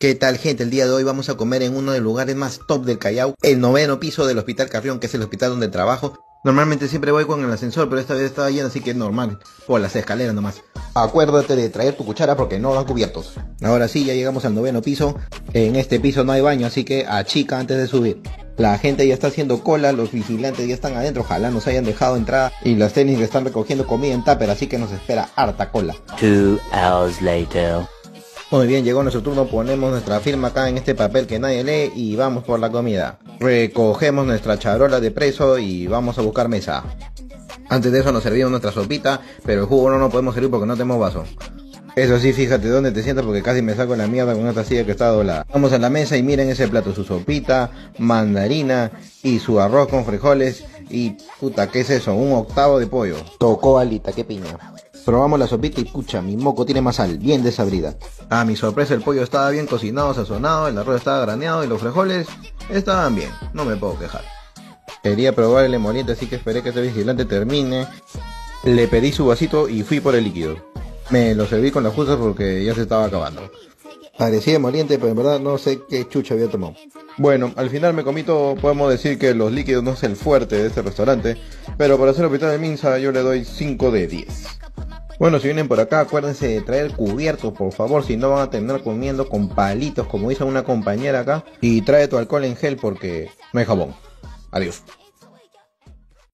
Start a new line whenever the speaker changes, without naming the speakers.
¿Qué tal, gente? El día de hoy vamos a comer en uno de los lugares más top del Callao, el 9º piso del Hospital Carrión, que es el hospital donde trabajo. Normalmente siempre voy con el ascensor, pero esta vez estaba lleno, así que es normal, por las escaleras nomás. Acuérdate de traer tu cuchara porque no dan cubiertos. Ahora sí, ya llegamos al 9º piso. En este piso no hay baño, así que achica antes de subir. La gente ya está haciendo cola, los vigilantes ya están adentro, ojalá nos hayan dejado entrar. Y las técnicas están recogiendo comida en tupper, así que nos espera harta cola.
2 hours later.
Muy bien, llegó nuestro turno, ponemos nuestra firma acá en este papel que nadie lee y vamos por la comida. Recogemos nuestra charola de preso y vamos a buscar mesa. Antes de eso nos servimos nuestra sopita, pero el jugo no nos podemos servir porque no tenemos vaso. Eso sí, fíjate dónde te sientas porque casi me saco la mierda con esta silla que está doblada. Vamos a la mesa y miren ese plato, su sopita, mandarina y su arroz con frijoles y puta, ¿qué es eso? Un octavo de pollo. Tocó alita, qué piña. Probamos la sopita y pucha, mi moco tiene más sal, bien desabrida. A mi sorpresa el pollo estaba bien cocinado, sazonado, el arroz estaba graneado y los frijoles estaban bien, no me puedo quejar. Quería probar el emoliente, así que esperé que este vigilante termine. Le pedí su vasito y fui por el líquido. Me lo serví con las justas porque ya se estaba acabando. Parecía emoliente, pero en verdad no sé qué chucha había tomado. Bueno, al final me comí todo, podemos decir que los líquidos no es el fuerte de este restaurante, pero para ser hospital de Minsa yo le doy 5 de 10. Bueno, si vienen por acá, acuérdense de traer cubiertos, por favor, si no van a terminar comiendo con palitos, como hizo una compañera acá. Y trae tu alcohol en gel porque no hay jabón. Adiós.